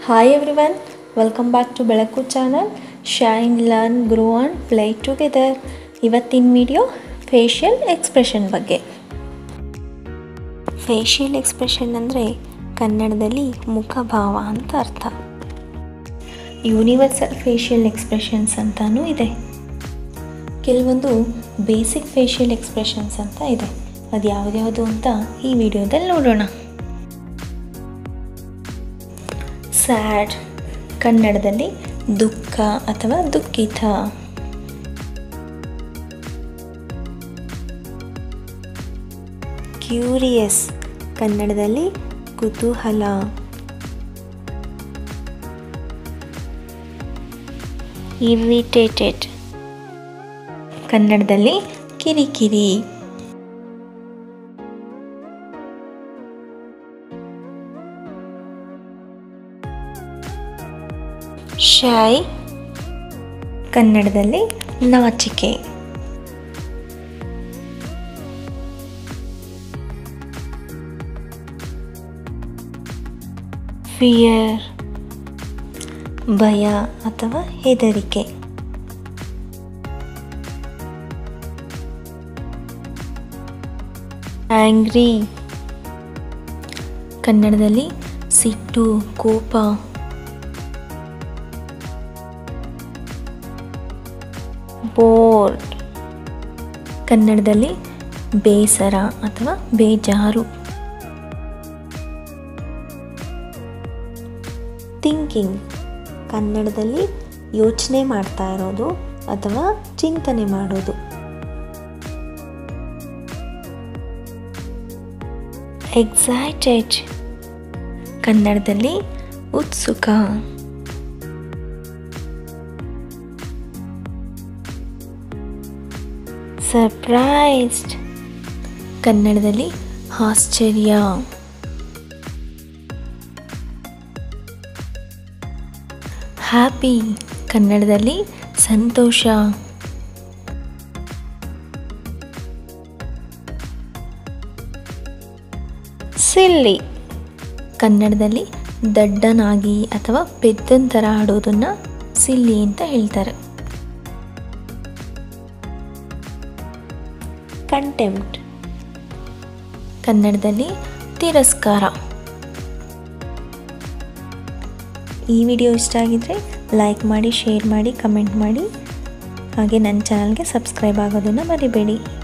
Hi everyone, welcome back to Belaku channel. Shine, learn, grow and play together. ಇವತ್ತಿನ video facial expression ಬಗ್ಗೆ. Facial expression ಅಂದರೆ ಕನ್ನಡದಲ್ಲಿ ಮುಖಭಾವ ಅಂತ ಅರ್ಥ. ಯೂನಿವರ್ಸಲ್ ಫೇಶಿಯಲ್ ಎಕ್ಸ್ಪ್ರೆಷನ್ಸ್ ಅಂತಲೂ ಇದೆ. ಕೆಲವೊಂದು ಬೇಸಿಕ್ ಫೇಶಿಯಲ್ ಎಕ್ಸ್ಪ್ರೆಷನ್ಸ್ ಅಂತ ಇದೆ. ಅದು ಯಾವುದ್ಯಾವುದು ಅಂತ ಈ ವಿಡಿಯೋದಲ್ಲಿ ನೋಡೋಣ. ಸ್ಯಾಡ್, ಕನ್ನಡದಲ್ಲಿ ದುಃಖ ಅಥವಾ ದುಃಖಿತ. ಕ್ಯೂರಿಯಸ್, ಕನ್ನಡದಲ್ಲಿ ಕುತೂಹಲ. ಇರಿಟೇಟೆಡ್, ಕನ್ನಡದಲ್ಲಿ ಕಿರಿಕಿರಿ. ಶೈ, ಕನ್ನಡದಲ್ಲಿ ನಾಚಿಕೆ. ಫಿಯರ್, ಭಯ ಅಥವಾ ಹೆದರಿಕೆ. ಆಂಗ್ರಿ, ಕನ್ನಡದಲ್ಲಿ ಸಿಟ್ಟು, ಕೋಪ. ಬೋರ್ಡ್, ಕನ್ನಡದಲ್ಲಿ ಬೇಸರ ಅಥವಾ ಬೇಜಾರು. ಥಿಂಕಿಂಗ್, ಕನ್ನಡದಲ್ಲಿ ಯೋಚನೆ ಮಾಡ್ತಾ ಇರೋದು ಅಥವಾ ಚಿಂತನೆ ಮಾಡೋದು. ಎಕ್ಸೈಟೆಡ್, ಕನ್ನಡದಲ್ಲಿ ಉತ್ಸುಕ. ಸರ್ಪ್ರೈಸ್ಡ್, ಕನ್ನಡದಲ್ಲಿ ಆಶ್ಚರ್ಯ. ಹ್ಯಾಪಿ, ಕನ್ನಡದಲ್ಲಿ ಸಂತೋಷ. ಸಿಲ್ಲಿ, ಕನ್ನಡದಲ್ಲಿ ದಡ್ಡನಾಗಿ ಅಥವಾ ಪೆದ್ದನ್ ಥರ ಆಡೋದನ್ನು ಸಿಲ್ಲಿ ಅಂತ ಹೇಳ್ತಾರೆ. ಕಂಟೆಂಪ್ಟ್, ಕನ್ನಡದಲ್ಲಿ ತಿರಸ್ಕಾರ. ಈ ವಿಡಿಯೋ ಇಷ್ಟ ಆಗಿದ್ರೆ ಲೈಕ್ ಮಾಡಿ, ಶೇರ್ ಮಾಡಿ, ಕಮೆಂಟ್ ಮಾಡಿ. ಹಾಗೆ ನನ್ನ ಚಾನಲ್ಗೆ ಸಬ್ಸ್ಕ್ರೈಬ್ ಆಗೋದನ್ನು ಮರಿಬೇಡಿ.